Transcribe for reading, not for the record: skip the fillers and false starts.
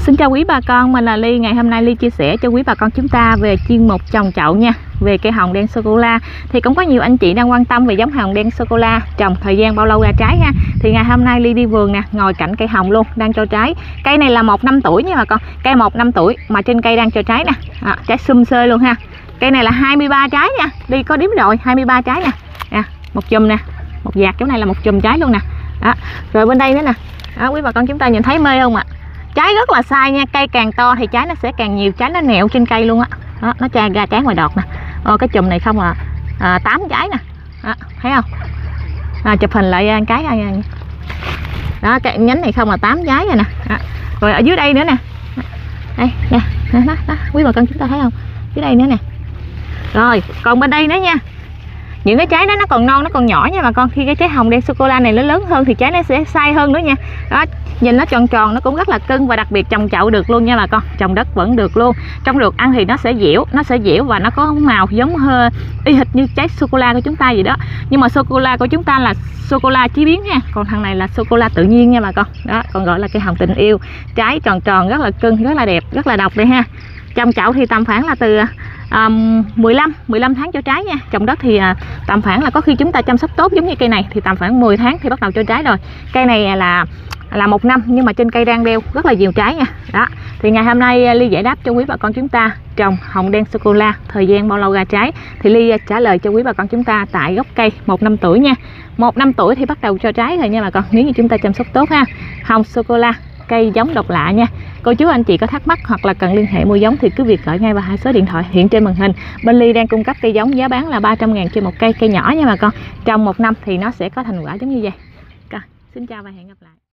Xin chào quý bà con, mình là Ly. Ngày hôm nay Ly chia sẻ cho quý bà con chúng ta về chuyên mục trồng chậu nha. Về cây hồng đen sô-cô-la thì cũng có nhiều anh chị đang quan tâm về giống hồng đen sô-cô-la trồng thời gian bao lâu ra trái ha. Thì ngày hôm nay Ly đi vườn nè, ngồi cạnh cây hồng luôn, đang cho trái. Cây này là 1 năm tuổi nha bà con, cây 1 năm tuổi mà trên cây đang cho trái nè, trái sum xê luôn ha. Cây này là 23 trái nha, Ly có đếm rồi, 23 trái nè, một chùm nè, một dạt chỗ này là một chùm trái luôn nè. Đó. Rồi bên đây nữa nè, quý bà con chúng ta nhìn thấy mê không ạ? Trái rất là sai nha, cây càng to thì trái nó sẽ càng nhiều, trái nó nẹo trên cây luôn á. Đó, nó tra ra trái ngoài đọt nè. Cái chùm này không 8 trái nè. Đó, thấy không? Chụp hình lại cái nha. Đó, cái nhánh này không 8 trái rồi nè. Đó. Rồi ở dưới đây nữa nè. Đây, nè, đó, quý bà con chúng ta thấy không? Dưới đây nữa nè. Rồi, còn bên đây nữa nha. Những cái trái đó nó còn non, nó còn nhỏ nha bà con. Khi cái trái hồng đen sô-cô-la này nó lớn hơn thì trái nó sẽ sai hơn nữa nha. Đó, nhìn nó tròn tròn, nó cũng rất là cưng và đặc biệt trồng chậu được luôn nha bà con. Trồng đất vẫn được luôn. Trong được ăn thì nó sẽ dẻo và nó có màu giống hơi y hệt như trái sô-cô-la của chúng ta vậy đó. Nhưng mà sô-cô-la của chúng ta là sô-cô-la chế biến nha. Còn thằng này là sô-cô-la tự nhiên nha bà con. Đó, còn gọi là cây hồng tình yêu. Trái tròn tròn rất là cưng, rất là đẹp, rất là độc đây ha. Trong chậu thì tầm khoảng là từ 15 tháng cho trái nha. Trồng đất thì tầm khoảng là có khi chúng ta chăm sóc tốt giống như cây này thì tầm khoảng 10 tháng thì bắt đầu cho trái rồi. Cây này là 1 năm nhưng mà trên cây đang đeo rất là nhiều trái nha. Đó. Thì ngày hôm nay Ly giải đáp cho quý bà con chúng ta trồng hồng đen sô-cô-la thời gian bao lâu ra trái thì Ly trả lời cho quý bà con chúng ta tại gốc cây 1 năm tuổi nha. 1 năm tuổi thì bắt đầu cho trái rồi nha bà con, nếu như chúng ta chăm sóc tốt ha. Hồng sô-cô-la cây giống độc lạ nha. Cô chú anh chị có thắc mắc hoặc là cần liên hệ mua giống thì cứ việc gọi ngay vào 2 số điện thoại hiện trên màn hình. Bên Ly đang cung cấp cây giống giá bán là 300.000 trên một cây, cây nhỏ nha bà con. Trong 1 năm thì nó sẽ có thành quả giống như vậy. Xin chào và hẹn gặp lại.